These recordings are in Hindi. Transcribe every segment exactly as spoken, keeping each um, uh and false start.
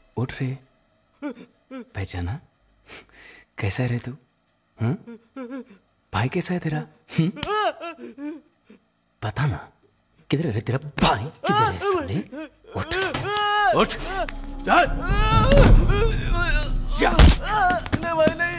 उठ रे, पहचाना? कैसा है रे तू? हाँ? भाई कैसा है तेरा? हुँ? बता ना, किधर है रे तेरा भाई? किधर है साले? उठ, उठ, चल, चल। नहीं भाई नहीं।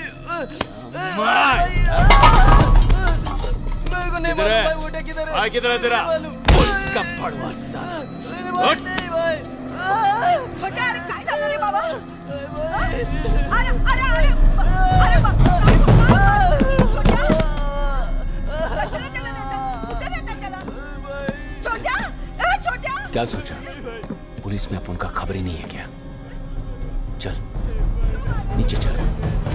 मेरे को नहीं मालूम भाई, उठे किधर है? भाई किधर है तेरा? पुलिस का पड़वा साला। उठ। छोटा अरे काय झालं रे बाबा? अरे अरे अरे अरे बाबा छोटा कशाला त्याला देता? कुठे देता त्याला? छोटा ए छोटा क्या सोचा? पुलिस में अपन का खबर ही नहीं है क्या? चल नीचे चल।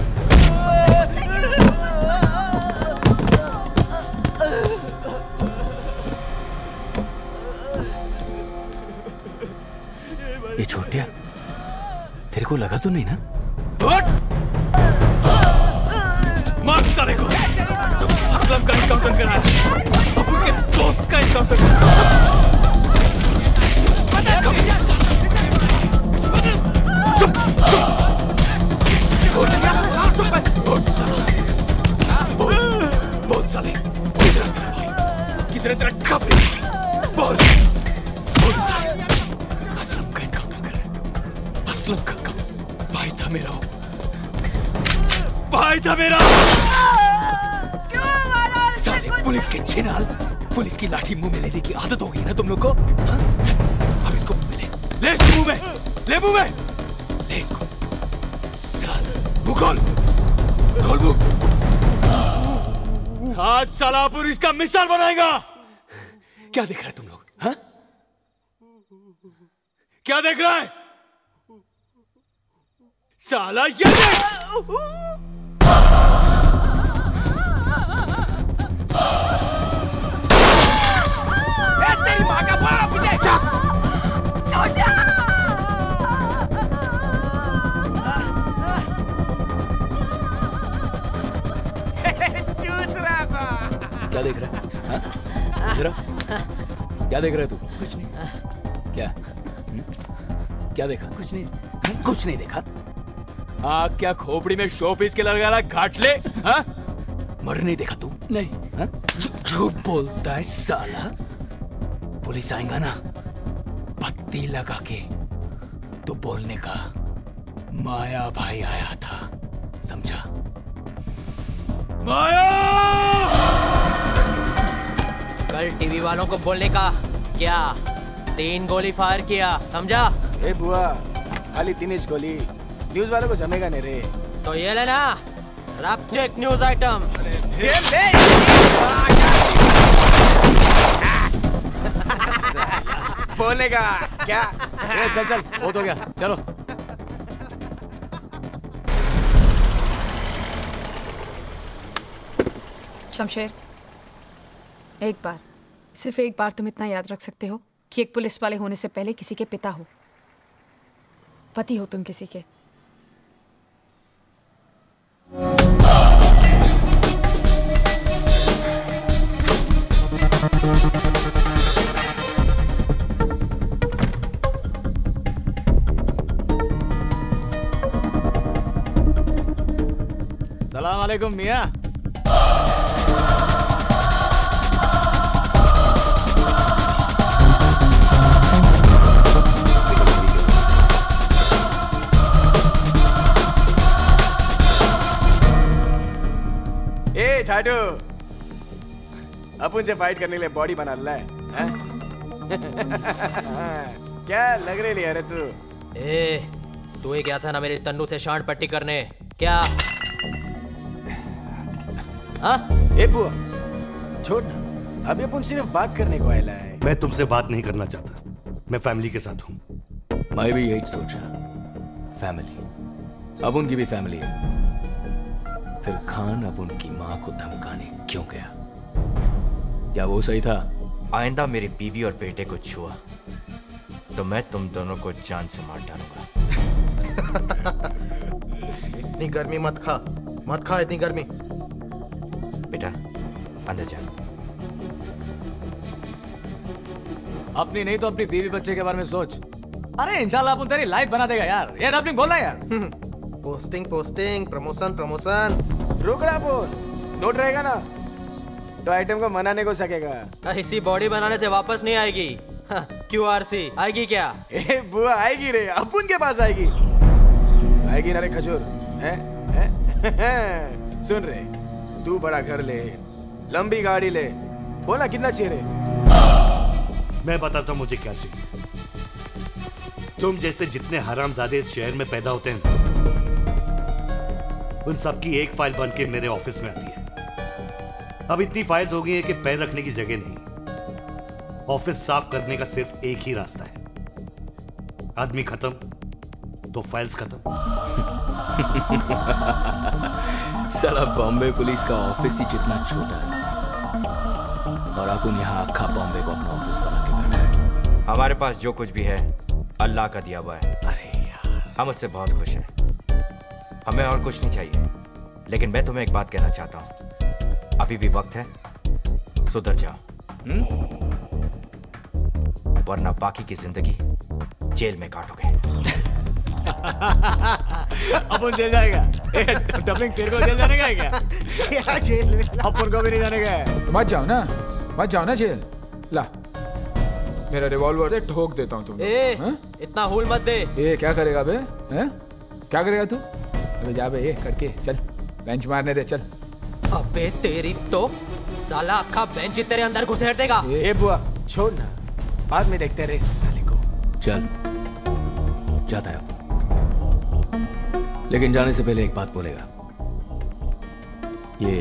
ये छोटिया, तेरे को लगा तो नहीं ना? मार साले को। असलम का एनकाउंटर कराया, अब उनके दोस्त का एनकाउंटर कराया। चुप चुप। बहुत साले, किधर तेरा खबरी? बोल, बोल साले। असलम का एनकाउंटर कर। असलम का काम भाई था मेरा, भाई था मेरा। साले पुलिस के छिनाल, पुलिस की लाठी मुंह में लेने की आदत हो गई ना तुम लोग को? हाँ? चल, अब इसको मुंह में ले, ले इसको मुंह में, ले मुंह में, ले इसको। साल, मुंह खोल, खोल मुंह। आज साला पुलिस का मिसाल बनाएगा। क्या देख रहे तुम लोग? हाँ? क्या देख रहा है? साला ये देख! तेरी माँ का बड़ा पीछे चस। छोटा चूस रहा था। क्या देख रहा है? हाँ? इधर आ। क्या देख रहा है तू? कुछ नहीं। क्या? हुँ? क्या देखा? कुछ नहीं। हाँ? कुछ नहीं देखा? आग क्या खोपड़ी में शोपीस के लगा रहा घाट ले? हाँ? मर नहीं देखा तू? नहीं। हाँ? झूठ बोलता है साला। पुलिस आएगा ना, पत्ती लगा के तो बोलने का माया भाई आया था, समझा? माया! कल टीवी वालों को बोलने का क्या? तीन गोली फायर किया, समझा? ए बुआ, खाली तीन इंच गोली, न्यूज़ वालों को जमेगा नहीं रे। तो ये लेना, रैप चेक न्यूज़ आइटम। बोलने का क्या? ए, चल चल, बहुत हो गया, चलो। शमशेर, एक बार, सिर्फ एक बार तुम इतना याद रख सकते हो कि एक पुलिस वाले होने से पहले किसी के पिता हो, पति हो तुम किसी के। सलाम वालेकुम मियाँ। ए छाटू, अपन से फाइट करने के लिए बॉडी बना ला है? क्या लग रही है रे तू? ए, तू ही गया था ना मेरे तन्नू से शांड पट्टी करने, क्या? हाँ? ए बुआ, छोड़ ना, अभी अपन सिर्फ बात करने को आया है। मैं तुमसे बात नहीं करना चाहता, मैं फैमिली के साथ हूँ। मैं भी यही सोचा, फैमिली। अब उनकी भी फैमिली है। फिर खान अब उनकी माँ को धमकाने क्यों गया? क्या वो सही था? आइंदा मेरी बीवी और बेटे को छुआ तो मैं तुम दोनों को जान से मार डालूंगा। इतनी गर्मी मत खा, मत खा इतनी गर्मी। बेटा अंदर जा। अपनी नहीं तो अपनी बीवी बच्चे के बारे में सोच। अरे इंशाल्लाह अपन तेरी लाइफ बना देगा यार। ये डबलिंग बोलना यार। Posting posting promotion promotion. रुक रहा बोल, नोट रहेगा ना तो आइटम को मनाने को सकेगा। इसी बॉडी बनाने से वापस नहीं आएगी। क्यू आर सी आएगी क्या? ए बुआ आएगी रे, अपन के पास आएगी। आएगी ना रे खजूर, हैं? हैं? सुन रे, तू बड़ा घर ले, लंबी गाड़ी ले, बोला कितना चाहिए रे? मैं बताता हूं मुझे क्या चाहिए। तुम जैसे जितने हरामजादे इस शहर में पैदा होते हैं, उन सबकी एक फाइल बन के मेरे ऑफिस में आती है। अब इतनी फाइल्स हो गई है कि पैर रखने की जगह नहीं। ऑफिस साफ करने का सिर्फ एक ही रास्ता है, आदमी खत्म तो फाइल्स खत्म। साला बॉम्बे पुलिस का ऑफिस ही जितना छोटा है और अपन यहाँ अक्खा बॉम्बे को अपना ऑफिस बना के बैठा है। हमारे पास जो कुछ भी है अल्लाह का दिया हुआ है। अरे यार, हम उससे बहुत खुश हैं। हमें और कुछ नहीं चाहिए। लेकिन मैं तुम्हें एक बात कहना चाहता हूँ, अभी भी वक्त है, सुधर जाओ। हुँ? वरना बाकी की जिंदगी जेल में काटोगे। अपन जेल जाएगा? डबलिंग तेरे को जेल जाने का है क्या? क्या जेल में? अपन को भी नहीं जाने का है। मत जाओ ना, मत जाओ ना जेल। ला मेरा रिवॉल्वर दे, ठोक देता हूँ तुम। ए, इतना हुल मत दे। ए क्या करेगा बे? हैं? क्या करेगा तू? अबे जा बे, ये करके चल, बेंच मारने दे, चल। अबे तेरी तो साला अक्खा बेंच तेरे अंदर घुसेड़ देगा। ए बुआ छोड़ ना, बाद में देखते रहे साले को। चल जाता है, लेकिन जाने से पहले एक बात बोलेगा। ये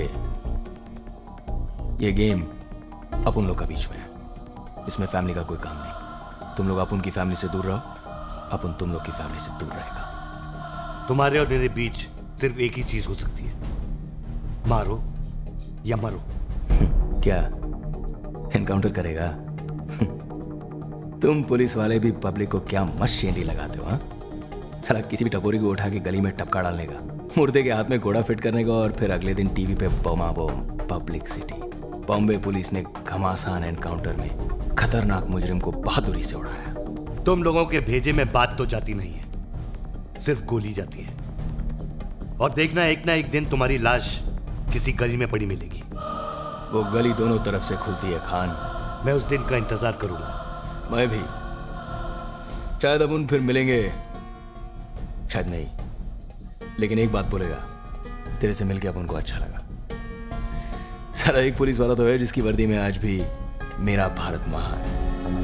ये गेम अपन लोग का बीच में है, इसमें फैमिली का कोई काम नहीं। तुम लोग अपन की फैमिली से दूर रहो, अपन तुम लोग की फैमिली से दूर रहेगा। तुम्हारे और मेरे बीच सिर्फ एक ही चीज हो सकती है, मारो या मरो। क्या एनकाउंटर करेगा? तुम पुलिस वाले भी पब्लिक को क्या मस्त शेंडी लगाते हो? हाँ, साला किसी भी टपोरी को उठा के गली में टपका डालने का, मुर्दे के हाथ में घोड़ा फिट करने का, और फिर अगले दिन टीवी पे बमा बम पब्लिसिटी। बॉम्बे पुलिस ने घमासान एनकाउंटर में खतरनाक मुजरिम को बहादुरी से उड़ाया। तुम लोगों के भेजे में बात तो जाती नहीं है, सिर्फ गोली जाती है। और देखना एक ना एक दिन तुम्हारी लाश किसी गली में पड़ी मिलेगी। वो गली दोनों तरफ से खुलती है खान। मैं उस दिन का इंतजार करूंगा। मैं भी। शायद अब उन फिर मिलेंगे, शायद नहीं, लेकिन एक बात बोलेगा, तेरे से मिलके अब उनको अच्छा लगा। साला एक पुलिस वाला तो है जिसकी वर्दी में आज भी मेरा भारत महान है।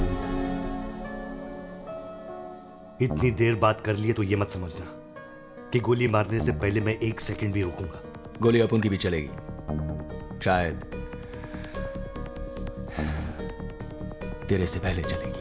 इतनी देर बात कर लिए तो ये मत समझना कि गोली मारने से पहले मैं एक सेकंड भी रुकूंगा। गोली अपन की भी चलेगी, शायद तेरे से पहले चलेगी।